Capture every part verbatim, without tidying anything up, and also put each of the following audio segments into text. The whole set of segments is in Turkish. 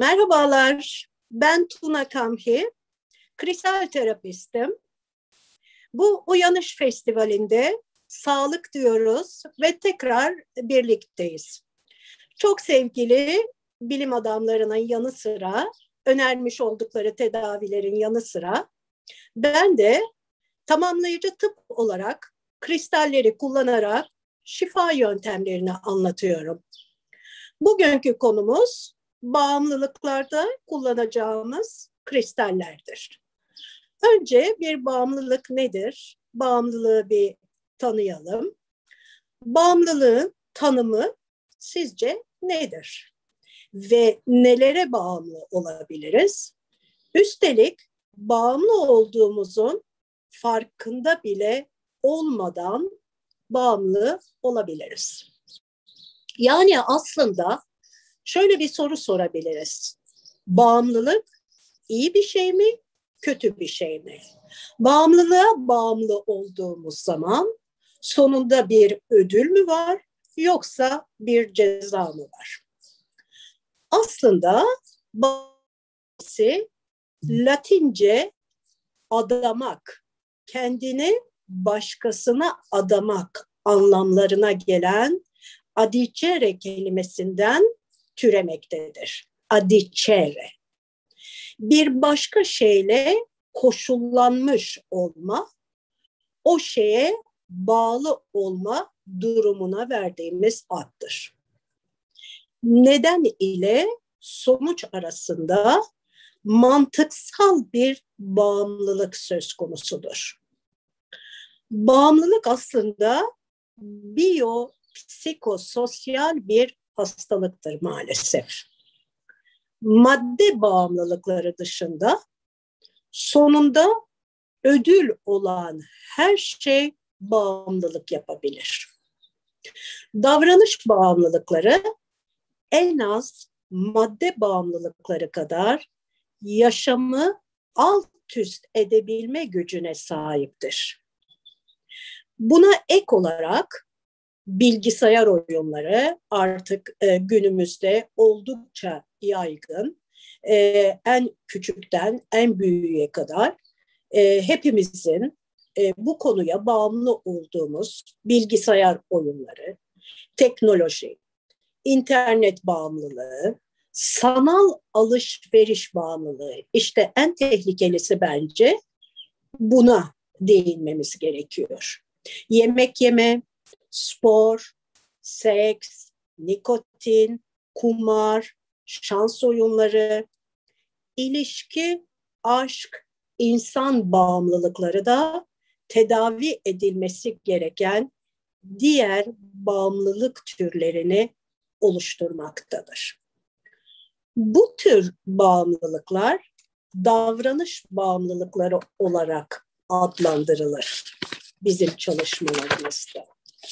Merhabalar, ben Tuna Kamhi, kristal terapistim. Bu Uyanış Festivali'nde sağlık diyoruz ve tekrar birlikteyiz. Çok sevgili bilim adamlarının yanı sıra, önermiş oldukları tedavilerin yanı sıra, ben de tamamlayıcı tıp olarak kristalleri kullanarak şifa yöntemlerini anlatıyorum. Bugünkü konumuz bağımlılıklarda kullanacağımız kristallerdir. Önce bir bağımlılık nedir? Bağımlılığı bir tanıyalım. Bağımlılığın tanımı sizce nedir? Ve nelere bağımlı olabiliriz? Üstelik bağımlı olduğumuzun farkında bile olmadan bağımlı olabiliriz. Yani aslında şöyle bir soru sorabiliriz. Bağımlılık iyi bir şey mi, kötü bir şey mi? Bağımlılığa bağımlı olduğumuz zaman sonunda bir ödül mü var yoksa bir ceza mı var? Aslında bağımlılık Latince adamak, kendini başkasına adamak anlamlarına gelen adicere kelimesinden türemektedir. Adicere. Bir başka şeyle koşullanmış olma, o şeye bağlı olma durumuna verdiğimiz addır. Neden ile sonuç arasında mantıksal bir bağımlılık söz konusudur. Bağımlılık aslında biyopsikososyal bir hastalıktır maalesef. Madde bağımlılıkları dışında sonunda ödül olan her şey bağımlılık yapabilir. Davranış bağımlılıkları en az madde bağımlılıkları kadar yaşamı alt üst edebilme gücüne sahiptir. Buna ek olarak bilgisayar oyunları artık e, günümüzde oldukça yaygın. E, en küçükten en büyüğe kadar e, hepimizin e, bu konuya bağımlı olduğumuz bilgisayar oyunları, teknoloji, internet bağımlılığı, sanal alışveriş bağımlılığı, işte en tehlikelisi bence buna değinmemiz gerekiyor. Yemek yeme, spor, seks, nikotin, kumar, şans oyunları, ilişki, aşk, insan bağımlılıkları da tedavi edilmesi gereken diğer bağımlılık türlerini oluşturmaktadır. Bu tür bağımlılıklar davranış bağımlılıkları olarak adlandırılır bizim çalışmalarımızda.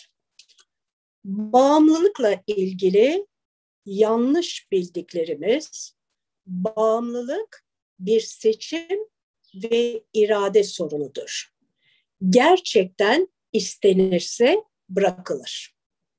Bağımlılıkla ilgili yanlış bildiklerimiz, bağımlılık bir seçim ve irade sorunudur. Gerçekten istenirse bırakılır.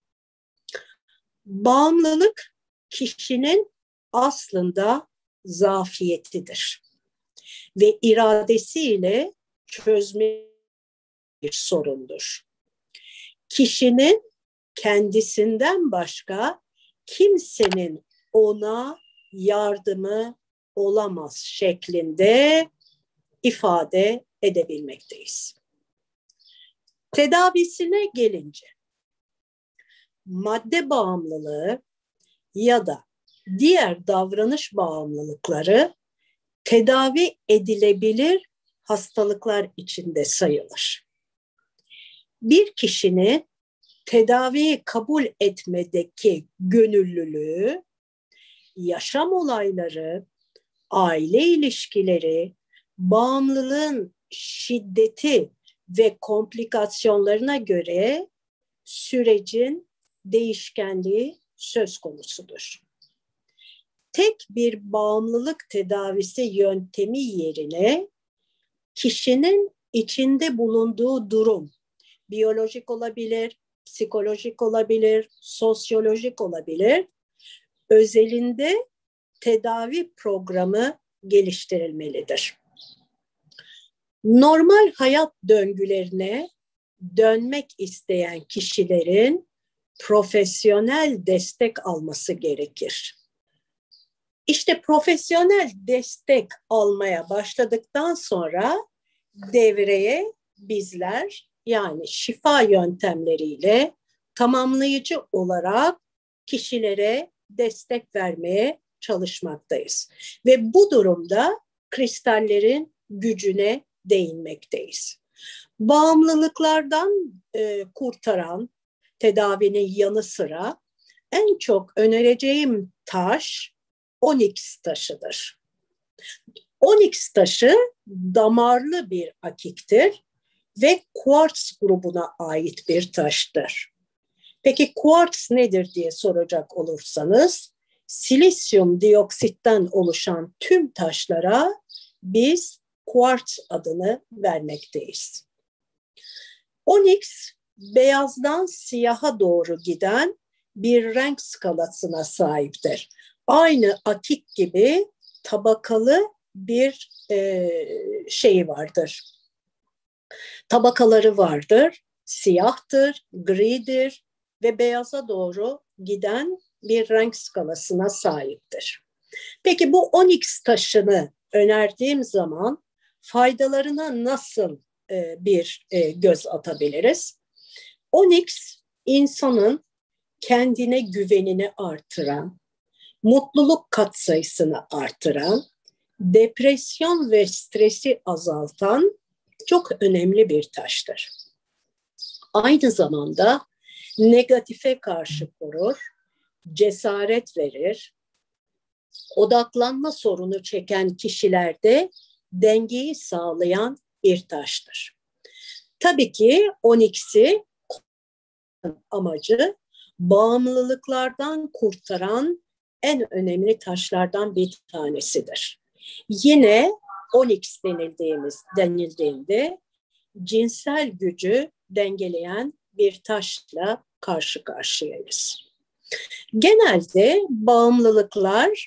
Bağımlılık kişinin aslında zafiyetidir ve iradesiyle çözme bir sorundur. Kişinin kendisinden başka kimsenin ona yardımı olamaz şeklinde ifade edebilmekteyiz. Tedavisine gelince, madde bağımlılığı ya da diğer davranış bağımlılıkları tedavi edilebilir hastalıklar içinde sayılır. Bir kişinin tedaviyi kabul etmedeki gönüllülüğü, yaşam olayları, aile ilişkileri, bağımlılığın şiddeti ve komplikasyonlarına göre sürecin değişkenliği söz konusudur. Tek bir bağımlılık tedavisi yöntemi yerine kişinin içinde bulunduğu durum, biyolojik olabilir, psikolojik olabilir, sosyolojik olabilir, özelinde tedavi programı geliştirilmelidir. Normal hayat döngülerine dönmek isteyen kişilerin profesyonel destek alması gerekir. İşte profesyonel destek almaya başladıktan sonra devreye bizler, yani şifa yöntemleriyle tamamlayıcı olarak kişilere destek vermeye çalışmaktayız. Ve bu durumda kristallerin gücüne değinmekteyiz. Bağımlılıklardan e, kurtaran tedavinin yanı sıra en çok önereceğim taş onyx taşıdır. Onyx taşı damarlı bir akiktir ve kuartz grubuna ait bir taştır. Peki kuartz nedir diye soracak olursanız, silisyum dioksitten oluşan tüm taşlara biz kuartz adını vermekteyiz. Onyx, beyazdan siyaha doğru giden bir renk skalasına sahiptir. Aynı akik gibi tabakalı bir e, şeyi vardır. Tabakaları vardır. Siyahtır, gridir ve beyaza doğru giden bir renk skalasına sahiptir. Peki bu onyx taşını önerdiğim zaman faydalarına nasıl e, bir e, göz atabiliriz? Onyx, insanın kendine güvenini artıran, mutluluk katsayısını artıran, depresyon ve stresi azaltan çok önemli bir taştır. Aynı zamanda negatife karşı korur, cesaret verir, odaklanma sorunu çeken kişilerde dengeyi sağlayan bir taştır. Tabii ki onyx'i amacı bağımlılıklardan kurtaran en önemli taşlardan bir tanesidir. Yine onyx denildiğimiz denildiğinde cinsel gücü dengeleyen bir taşla karşı karşıyayız. Genelde bağımlılıklar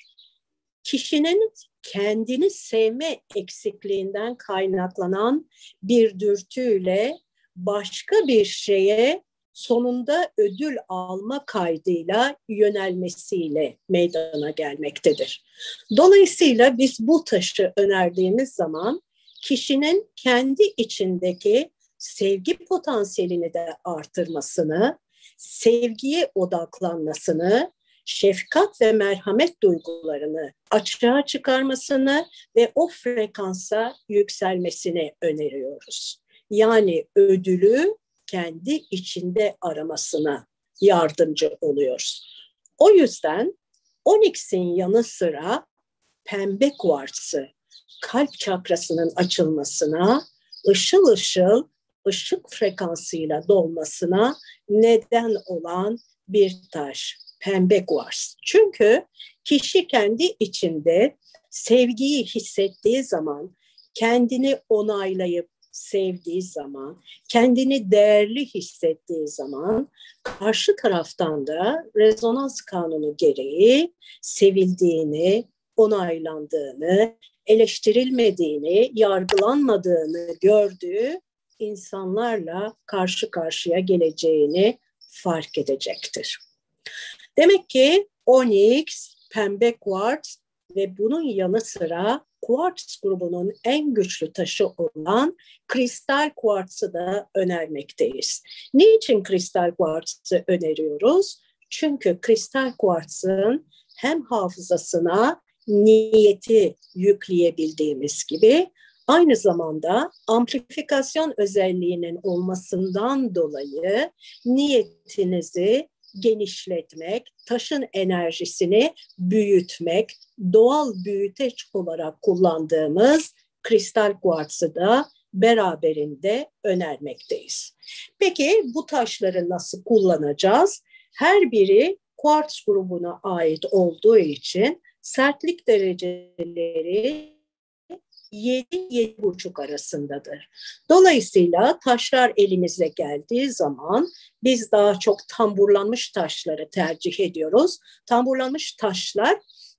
kişinin kendini sevme eksikliğinden kaynaklanan bir dürtüyle başka bir şeye sonunda ödül alma kaydıyla yönelmesiyle meydana gelmektedir. Dolayısıyla biz bu taşı önerdiğimiz zaman kişinin kendi içindeki sevgi potansiyelini de artırmasını, sevgiye odaklanmasını, şefkat ve merhamet duygularını açığa çıkarmasını ve o frekansa yükselmesini öneriyoruz. Yani ödülü kendi içinde aramasına yardımcı oluyoruz. O yüzden onyx'in yanı sıra pembe kuartsı kalp çakrasının açılmasına, ışıl ışıl ışık frekansıyla dolmasına neden olan bir taş, pembe kuartz. Çünkü kişi kendi içinde sevgiyi hissettiği zaman, kendini onaylayıp sevdiği zaman, kendini değerli hissettiği zaman karşı taraftan da rezonans kanunu gereği sevildiğini, onaylandığını, eleştirilmediğini, yargılanmadığını gördüğü insanlarla karşı karşıya geleceğini fark edecektir. Demek ki onyx, pembe kuartz ve bunun yanı sıra kuartz grubunun en güçlü taşı olan kristal kuartsı da önermekteyiz. Niçin kristal kuartsı öneriyoruz? Çünkü kristal kuartsın hem hafızasına niyeti yükleyebildiğimiz gibi aynı zamanda amplifikasyon özelliğinin olmasından dolayı niyetinizi genişletmek, taşın enerjisini büyütmek, doğal büyüteç olarak kullandığımız kristal kuartsı da beraberinde önermekteyiz. Peki bu taşları nasıl kullanacağız? Her biri kuartz grubuna ait olduğu için sertlik dereceleri yedi yedi buçuk arasındadır. Dolayısıyla taşlar elimize geldiği zaman biz daha çok tamburlanmış taşları tercih ediyoruz. Tamburlanmış taşlar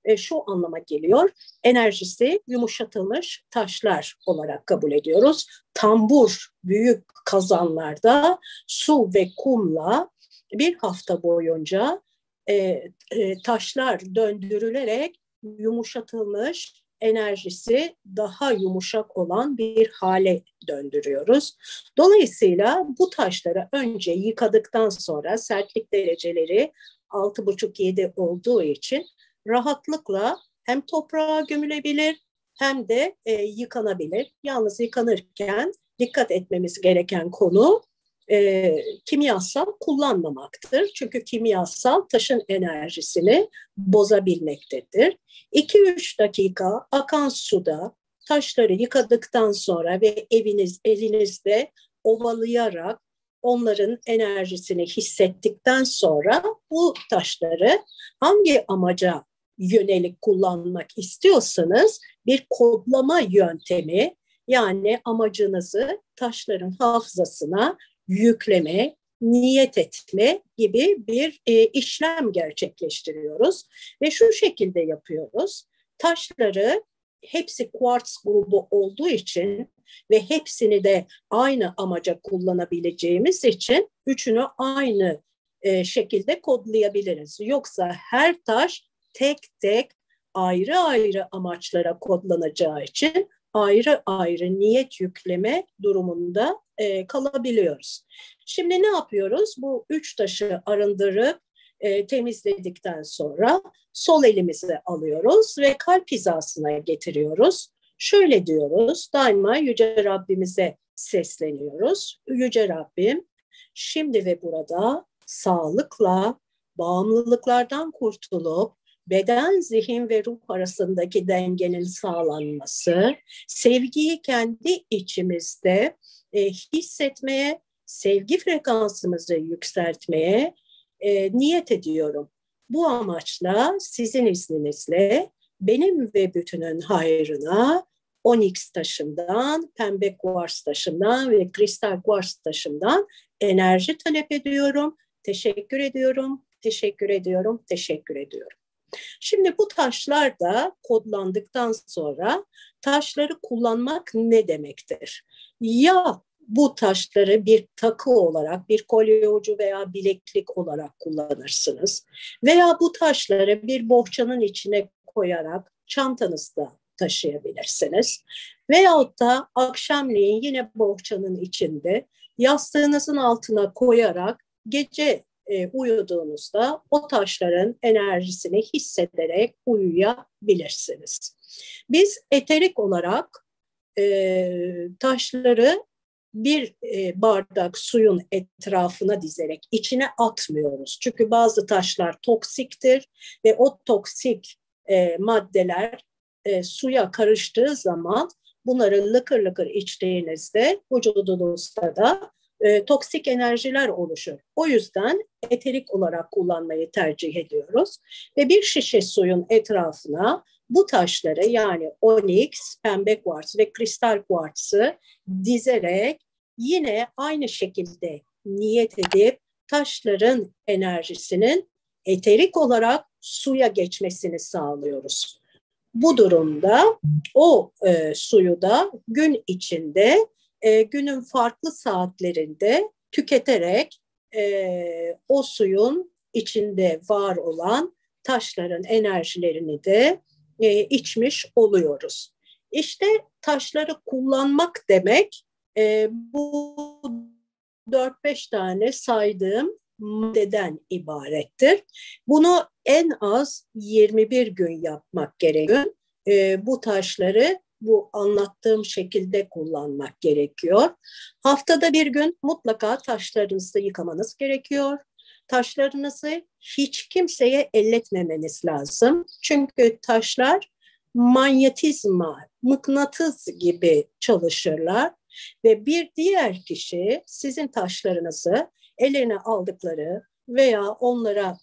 e, şu anlama geliyor. Enerjisi yumuşatılmış taşlar olarak kabul ediyoruz. Tambur büyük kazanlarda su ve kumla bir hafta boyunca e, e, taşlar döndürülerek yumuşatılmış, enerjisi daha yumuşak olan bir hale döndürüyoruz. Dolayısıyla bu taşları önce yıkadıktan sonra sertlik dereceleri altı buçuk yedi olduğu için rahatlıkla hem toprağa gömülebilir hem de e, yıkanabilir. Yalnız yıkanırken dikkat etmemiz gereken konu e, kimyasal kullanmamaktır. Çünkü kimyasal taşın enerjisini bozabilmektedir. iki üç dakika akan suda taşları yıkadıktan sonra ve eviniz elinizde ovalayarak onların enerjisini hissettikten sonra bu taşları hangi amaca yönelik kullanmak istiyorsanız bir kodlama yöntemi, yani amacınızı taşların hafızasına yükleme, niyet etme gibi bir e, işlem gerçekleştiriyoruz ve şu şekilde yapıyoruz. Taşları hepsi kuartz grubu olduğu için ve hepsini de aynı amaca kullanabileceğimiz için üçünü aynı e, şekilde kodlayabiliriz. Yoksa her taş tek tek ayrı ayrı amaçlara kodlanacağı için ayrı ayrı niyet yükleme durumunda e, kalabiliyoruz. Şimdi ne yapıyoruz? Bu üç taşı arındırıp e, temizledikten sonra sol elimizi alıyoruz ve kalp hizasına getiriyoruz. Şöyle diyoruz, daima Yüce Rabbimize sesleniyoruz. Yüce Rabbim, şimdi ve burada sağlıkla, bağımlılıklardan kurtulup beden, zihin ve ruh arasındaki dengenin sağlanması, sevgiyi kendi içimizde e, hissetmeye, sevgi frekansımızı yükseltmeye e, niyet ediyorum. Bu amaçla sizin izninizle benim ve bütünün hayrına onyx taşından, pembe kuars taşından ve kristal kuars taşından enerji talep ediyorum. Teşekkür ediyorum, teşekkür ediyorum, teşekkür ediyorum. Şimdi bu taşlar da kodlandıktan sonra taşları kullanmak ne demektir? Ya bu taşları bir takı olarak, bir kolye ucu veya bileklik olarak kullanırsınız. Veya bu taşları bir bohçanın içine koyarak çantanızda taşıyabilirsiniz. Veyahut da akşamleyin yine bohçanın içinde yastığınızın altına koyarak gece e, uyuduğunuzda o taşların enerjisini hissederek uyuyabilirsiniz. Biz eterik olarak e, taşları bir e, bardak suyun etrafına dizerek içine atmıyoruz. Çünkü bazı taşlar toksiktir ve o toksik e, maddeler e, suya karıştığı zaman bunları lıkır lıkır içtiğinizde vücudunuzda da e, toksik enerjiler oluşur. O yüzden eterik olarak kullanmayı tercih ediyoruz. Ve bir şişe suyun etrafına bu taşları, yani onyx, pembe kuartz ve kristal kuartsı dizerek yine aynı şekilde niyet edip taşların enerjisinin eterik olarak suya geçmesini sağlıyoruz. Bu durumda o e, suyu da gün içinde e, günün farklı saatlerinde tüketerek e, o suyun içinde var olan taşların enerjilerini de e, içmiş oluyoruz. İşte taşları kullanmak demek e, bu dört beş tane saydığım maddeden ibarettir. Bunu en az yirmi bir gün yapmak gerekiyor. E, bu taşları bu anlattığım şekilde kullanmak gerekiyor. Haftada bir gün mutlaka taşlarınızı yıkamanız gerekiyor. Taşlarınızı hiç kimseye elletmemeniz lazım. Çünkü taşlar manyetizma, mıknatıs gibi çalışırlar. Ve bir diğer kişi sizin taşlarınızı ellerine aldıkları veya onlara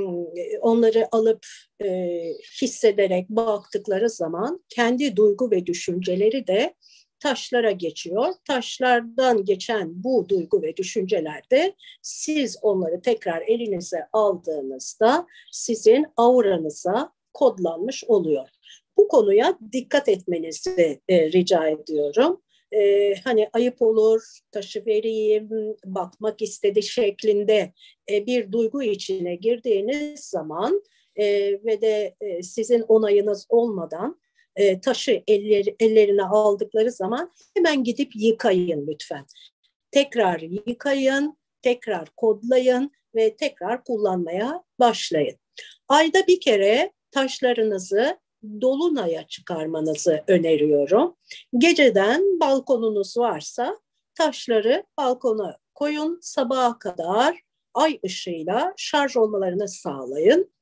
onları alıp e, hissederek baktıkları zaman kendi duygu ve düşünceleri de taşlara geçiyor. Taşlardan geçen bu duygu ve düşüncelerde siz onları tekrar elinize aldığınızda sizin auranıza kodlanmış oluyor. Bu konuya dikkat etmenizi e, rica ediyorum. E, hani ayıp olur, taşı vereyim, bakmak istedi şeklinde e, bir duygu içine girdiğiniz zaman e, ve de e, sizin onayınız olmadan e, taşı eller, ellerine aldıkları zaman hemen gidip yıkayın lütfen. Tekrar yıkayın, tekrar kodlayın ve tekrar kullanmaya başlayın. Ayda bir kere taşlarınızı dolunaya çıkarmanızı öneriyorum. Geceden balkonunuz varsa taşları balkona koyun, sabaha kadar ay ışığıyla şarj olmalarını sağlayın.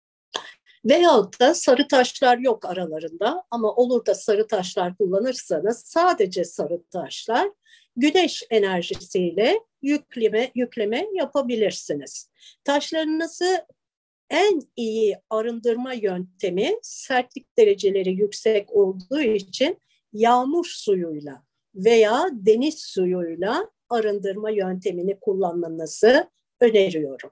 Veyahut da sarı taşlar yok aralarında ama olur da sarı taşlar kullanırsanız sadece sarı taşlar güneş enerjisiyle yükleme, yükleme yapabilirsiniz. Taşlarınızı en iyi arındırma yöntemi sertlik dereceleri yüksek olduğu için yağmur suyuyla veya deniz suyuyla arındırma yöntemini kullanmanızı öneriyorum.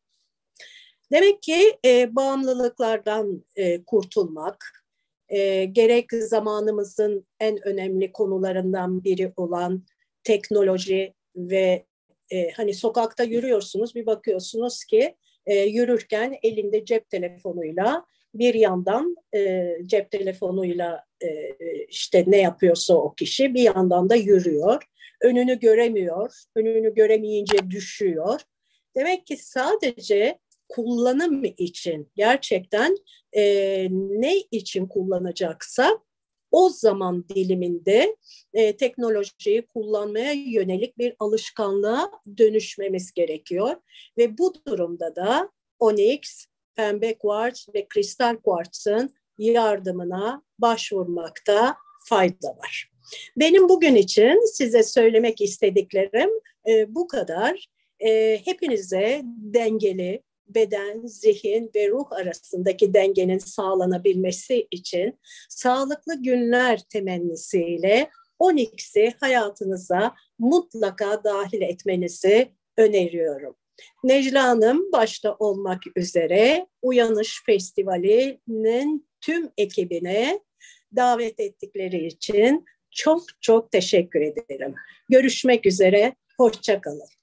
Demek ki e, bağımlılıklardan e, kurtulmak, e, gerek zamanımızın en önemli konularından biri olan teknoloji ve e, hani sokakta yürüyorsunuz, bir bakıyorsunuz ki e, yürürken elinde cep telefonuyla bir yandan e, cep telefonuyla e, işte ne yapıyorsa o kişi bir yandan da yürüyor. Önünü göremiyor, önünü göremeyince düşüyor. Demek ki sadece kullanım için gerçekten e, ne için kullanacaksa o zaman diliminde e, teknolojiyi kullanmaya yönelik bir alışkanlığa dönüşmemiz gerekiyor. Ve bu durumda da onyx, pembe kuarts ve kristal kuartsın yardımına başvurmakta fayda var. Benim bugün için size söylemek istediklerim e, bu kadar. E, hepinize dengeli, beden, zihin ve ruh arasındaki dengenin sağlanabilmesi için sağlıklı günler temennisiyle onyx'i hayatınıza mutlaka dahil etmenizi öneriyorum. Necla Hanım başta olmak üzere Uyanış Festivali'nin tüm ekibine davet ettikleri için çok çok teşekkür ederim. Görüşmek üzere, hoşça kalın.